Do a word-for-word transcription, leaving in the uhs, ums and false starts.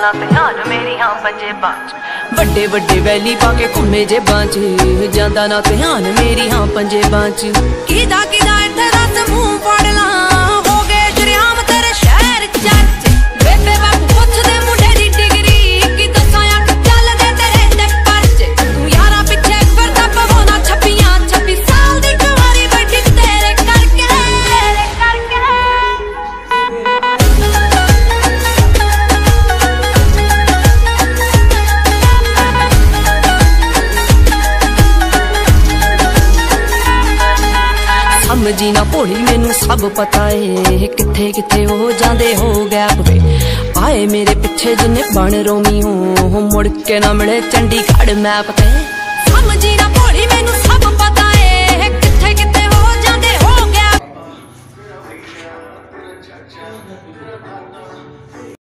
ना ध्यान मेरियां पंजेबां च ਵੱਡੇ ਵੱਡੇ ਵੈਲੀ ਪਾ ਕੇ ਘੁੰਮੇ ਜੇਬਾਂ 'ਚ ਜਾਂਦਾ ਨਾ ਧਿਆਨ ਮੇਰੀਆਂ ਪੰਜੇਬਾਂ 'ਚ ਕਿਦਾ ਕਿਦਾ ਇੱਥੇ ਦੱਸ ਮੂੰਹ ਫੜ ਲਾਂ ਹੋ ਗਏ ਸ਼ਰਿਆਮ ਤੇਰੇ ਸ਼ਹਿਰ ਚਰਚ ਬੇਬੇ ਬਾਪੂ ਪੁੱਛਦੇ ਮੁੰਡੇ ਦੀ ਡਿਗਰੀ ਕੀ ਦੱਸਾਂ ਅੱਖ ਚੱਲਦੇ ਤੇਰੇ ਤੇ ਪਰਚੇ ਤੂੰ ਯਾਰਾਂ ਪਿੱਛੇ ਫਿਰਦਾ ਪਵਾਉਣਾ ਛੱਪੀਆਂ ਛੱਬੀ ਸਾਲ ਦੀ ਕੁਆਰੀ ਬੈਠੀ ਤੇਰੇ ਕਰਕੇ ਤੇਰੇ ਕਰਕੇ ਸਮਝੀ ਨਾ ਭੋਲੀ ਮੈਨੂੰ ਸਭ ਪਤਾ ਏ ਕਿੱਥੇ ਕਿੱਥੇ ਹੋ ਜਾਂਦੇ ਹੋ ਗੈਪ ਵੇ ਆਏ ਮੇਰੇ ਪਿੱਛੇ ਜਿੰਨੇ ਬਣ ਰੋਮੀ ਹੋ ਮੁੜ ਕੇ ਨਾ ਮਿਲੇ ਚੰਡੀਗੜ੍ਹ ਮੈਪ ਤੇ ਸਮਝੀ ਨਾ ਭੋਲੀ ਮੈਨੂੰ ਸਭ ਪਤਾ ਏ ਕਿੱਥੇ ਕਿੱਥੇ ਹੋ ਜਾਂਦੇ ਹੋ ਗੈਪ